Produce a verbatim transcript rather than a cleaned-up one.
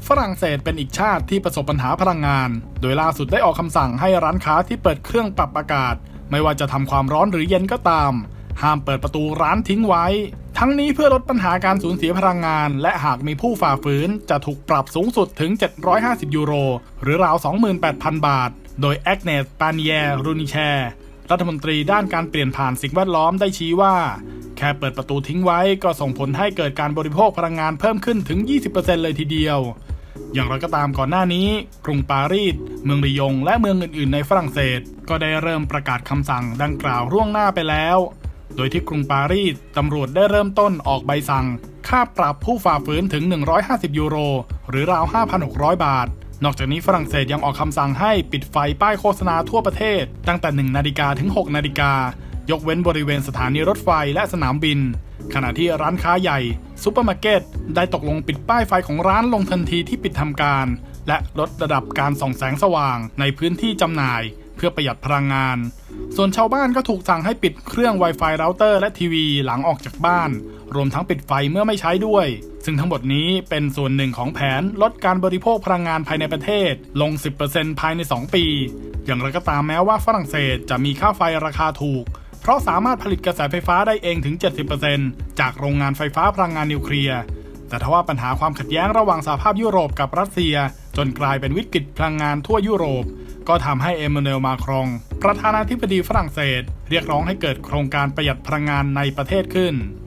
ฝรั่งเศสเป็นอีกชาติที่ประสบปัญหาพลังงานโดยล่าสุดได้ออกคำสั่งให้ร้านค้าที่เปิดเครื่องปรับอากาศไม่ว่าจะทำความร้อนหรือเย็นก็ตามห้ามเปิดประตูร้านทิ้งไว้ทั้งนี้เพื่อลดปัญหาการสูญเสียพลังงานและหากมีผู้ฝ่าฝืนจะถูกปรับสูงสุดถึงเจ็ดร้อยห้าสิบยูโรหรือราว สองหมื่นแปดพัน บาทโดยแอกเนส ปานีแยร์ รูนิแชร์รัฐมนตรีด้านการเปลี่ยนผ่านสิ่งแวดล้อมได้ชี้ว่าแค่เปิดประตูทิ้งไว้ก็ส่งผลให้เกิดการบริโภคพลังงานเพิ่มขึ้นถึง ยี่สิบเปอร์เซ็นต์ เลยทีเดียวอย่างไรก็ตามก่อนหน้านี้กรุงปารีสเมืองลียงและเมืองอื่นๆในฝรั่งเศสก็ได้เริ่มประกาศคำสั่งดังกล่าวล่วงหน้าไปแล้วโดยที่กรุงปารีสตำรวจได้เริ่มต้นออกใบสั่งค่าปรับผู้ฝ่าฝืนถึงหนึ่งร้อยห้าสิบยูโรหรือราว ห้าพันหกร้อย บาทนอกจากนี้ฝรั่งเศสยังออกคำสั่งให้ปิดไฟป้ายโฆษณาทั่วประเทศตั้งแต่หนึ่งนาฬิกาถึงหกนาฬิกายกเว้นบริเวณสถานีรถไฟและสนามบินขณะที่ร้านค้าใหญ่ซุปเปอร์มาร์เก็ตได้ตกลงปิดป้ายไฟของร้านลงทันทีที่ปิดทำการและลดระดับการส่องแสงสว่างในพื้นที่จำหน่ายเพื่อประหยัดพลังงานส่วนชาวบ้านก็ถูกสั่งให้ปิดเครื่อง Wi-Fi เราเตอร์และทีวีหลังออกจากบ้านรวมทั้งปิดไฟเมื่อไม่ใช้ด้วยซึ่งทั้งหมดนี้เป็นส่วนหนึ่งของแผนลดการบริโภคพลังงานภายในประเทศลง สิบเปอร์เซ็นต์ ภายในสองปีอย่างไรก็ตามแม้ว่าฝรั่งเศสจะมีค่าไฟราคาถูกเพราะสามารถผลิตกระแสไฟฟ้าได้เองถึง เจ็ดสิบเปอร์เซ็นต์ จากโรงงานไฟฟ้าพลังงานนิวเคลียร์แต่ทว่าปัญหาความขัดแย้งระหว่างสหภาพยุโรปกับรัสเซียจนกลายเป็นวิกฤตพลังงานทั่วยุโรปก็ทำให้เอมมานูเอล มาครองประธานาธิบดีฝรั่งเศสเรียกร้องให้เกิดโครงการประหยัดพลังงานในประเทศขึ้น